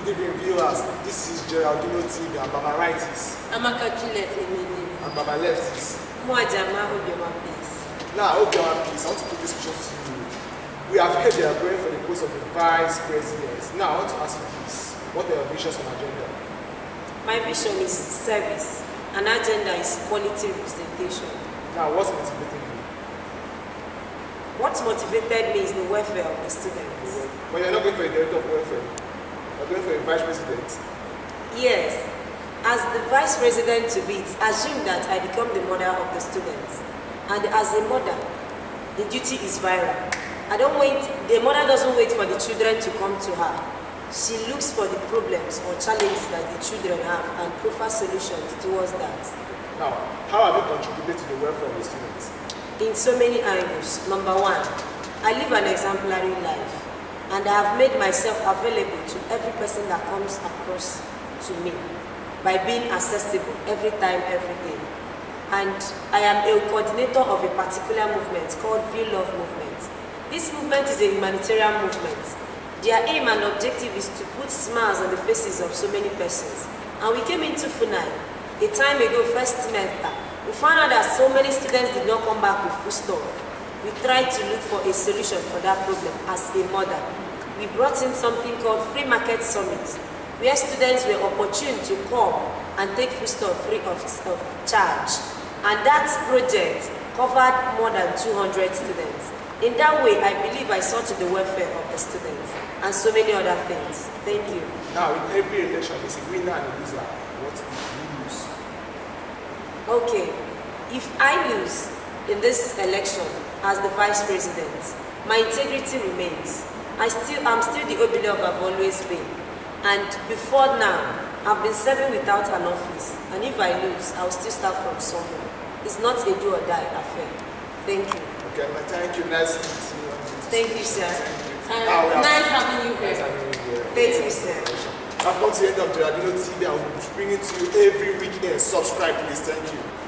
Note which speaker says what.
Speaker 1: Good evening, viewers. This is Geraldino TV and Baba Right is.
Speaker 2: Amaka Juliet Emily.
Speaker 1: And Baba Left is.
Speaker 2: Mwajama Obioma Peace.
Speaker 1: Now, Obioma Peace, I want to put this question to you. We have heard they are going for the post of the Vice President. Now, I want to ask you this. What are your visions and agenda?
Speaker 2: My vision is service, and agenda is quality representation.
Speaker 1: Now, what's motivating you?
Speaker 2: What motivated me is the welfare of the students.
Speaker 1: But you're not going for a director of welfare. You're going for a vice president.
Speaker 2: Yes. As the vice president to be, assume that I become the mother of the students. And as a mother, the duty is viral. The mother doesn't wait for the children to come to her. She looks for the problems or challenges that the children have and provides solutions towards that.
Speaker 1: Now, how have you contributed to the welfare of the students?
Speaker 2: In so many angles. Number one, I live an exemplary life, and I have made myself available to every person that comes across to me by being accessible every time, every day. And I am a coordinator of a particular movement called Feel Love Movement. This movement is a humanitarian movement. Their aim and objective is to put smiles on the faces of so many persons. And we came into Funai a time ago, first semester. We found out that so many students did not come back with food stuff. We tried to look for a solution for that problem as a mother. We brought in something called Free Market Summit, where students were opportune to come and take food stuff free of charge. And that project covered more than 200 students. In that way, I believe I saw to the welfare of the students and so many other things. Thank you.
Speaker 1: Now, in every election, there's a winner and a loser. What if you lose?
Speaker 2: Okay, if I lose in this election as the vice president, my integrity remains. I'm still the Obile I've always been. And before now, I've been serving without an office. And if I lose, I'll still start from somewhere. It's not a do or die affair. Thank you.
Speaker 1: Okay, thank you. Nice meeting you.
Speaker 2: Thank you, sir.
Speaker 3: Nice having you here.
Speaker 2: Thank you, sir.
Speaker 1: I've come to the end of Geraldino TV. I will be bringing to you every weekend. Subscribe, please. Thank you.